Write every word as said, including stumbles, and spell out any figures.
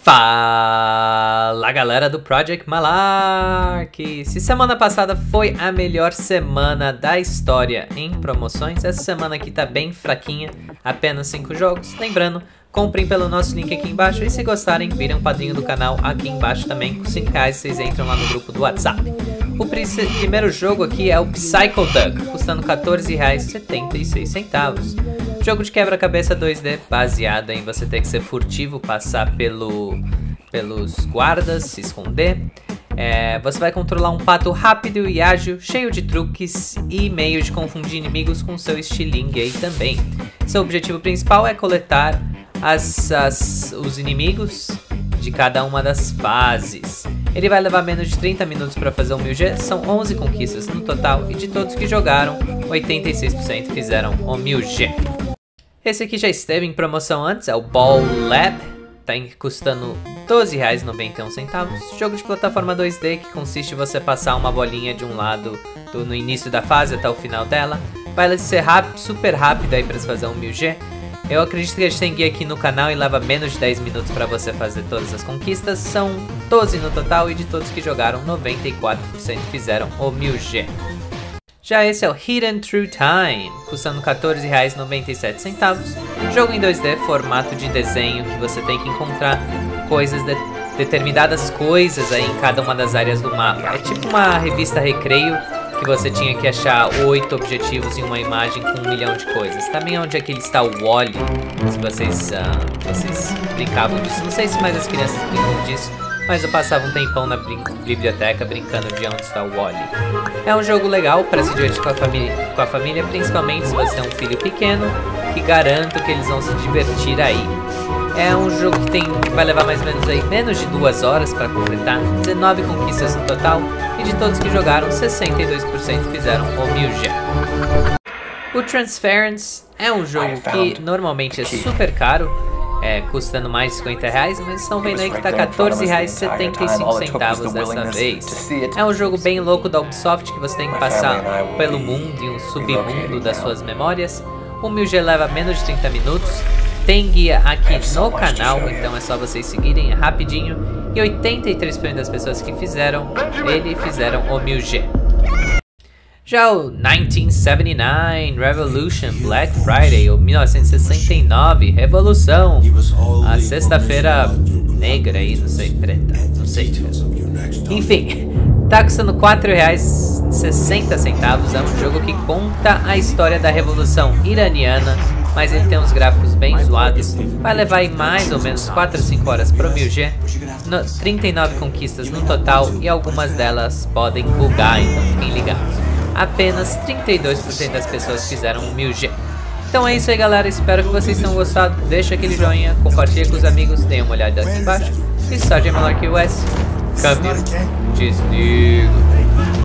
Fala galera do Project Malark! Se semana passada foi a melhor semana da história em promoções, essa semana aqui tá bem fraquinha, apenas cinco jogos. Lembrando, comprem pelo nosso link aqui embaixo e se gostarem, virem um padrinho do canal aqui embaixo também. Com cinco reais vocês entram lá no grupo do WhatsApp. O primeiro jogo aqui é o Psycho Duck, custando quatorze reais e setenta e seis centavos. Jogo de quebra-cabeça dois D, baseado em você ter que ser furtivo, passar pelo, pelos guardas, se esconder. É, você vai controlar um pato rápido e ágil, cheio de truques e meio de confundir inimigos com seu estilingue aí também. Seu objetivo principal é coletar as, as, os inimigos de cada uma das fases. Ele vai levar menos de trinta minutos para fazer o mil G, são onze conquistas no total e de todos que jogaram, oitenta e seis por cento fizeram o mil G. Esse aqui já esteve em promoção antes, é o Ball Lab, tá custando doze reais e noventa e um centavos. Jogo de plataforma dois D que consiste em você passar uma bolinha de um lado do, no início da fase até o final dela. Vai ser rápido, super rápido aí para fazer um mil G. Eu acredito que a gente tem guia aqui no canal e leva menos de dez minutos para você fazer todas as conquistas. São doze no total e de todos que jogaram, noventa e quatro por cento fizeram o mil G. Já esse é o Hidden Through Time, custando quatorze reais e noventa e sete centavos. Jogo em dois D, formato de desenho, que você tem que encontrar coisas, de, determinadas coisas aí em cada uma das áreas do mapa. É tipo uma revista Recreio, que você tinha que achar oito objetivos em uma imagem com um milhão de coisas. Também é onde aqui está o Wall-E, se vocês, uh, vocês brincavam disso. Não sei se mais as crianças brincam disso, mas eu passava um tempão na biblioteca brincando de onde está o Wall-E. É um jogo legal para se divertir com a, família, com a família, principalmente se você tem um filho pequeno, que garanto que eles vão se divertir aí. É um jogo que, tem, que vai levar mais ou menos aí menos de duas horas para completar, dezenove conquistas no total, e de todos que jogaram, sessenta e dois por cento fizeram o mil G. O Transference é um jogo que normalmente é super caro, é, custando mais de cinquenta reais, mas estão vendo aí que tá quatorze reais e setenta e cinco centavos dessa vez. É um jogo bem louco da Ubisoft que você tem que passar pelo mundo e um submundo das suas memórias. O mil G leva menos de trinta minutos. Tem guia aqui no canal, então é só vocês seguirem rapidinho. E oitenta e três por cento das pessoas que fizeram ele fizeram o mil G. Já o mil novecentos e setenta e nove Revolution Black Friday, ou mil novecentos e sessenta e nove Revolução, a sexta-feira negra aí, não sei, preta, não sei. Enfim, tá custando quatro reais e sessenta centavos, é um jogo que conta a história da Revolução Iraniana, mas ele tem uns gráficos bem zoados. Vai levar aí mais ou menos quatro a cinco horas pro mil G, no, trinta e nove conquistas no total e algumas delas podem bugar, então fiquem ligados. Apenas trinta e dois por cento das pessoas fizeram o mil G. Então é isso aí galera, espero que vocês tenham gostado. Deixa aquele joinha, compartilha com os amigos, dê uma olhada aqui embaixo. E só de Malark U S, câmbio, desligo.